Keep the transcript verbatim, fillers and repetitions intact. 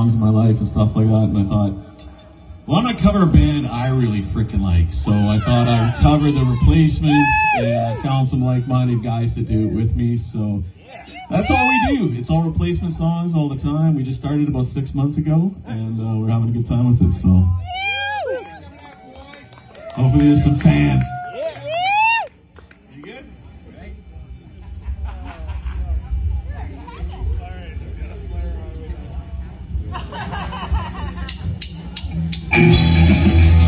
times in my life and stuff like that, and I thought, why don't I cover a band I really freaking like? So I thought I'd cover the Replacements, and I found some like-minded guys to do it with me, so that's all we do. It's all Replacement songs all the time. We just started about six months ago, and uh, we're having a good time with it, so hopefully there's some fans. You good? All right.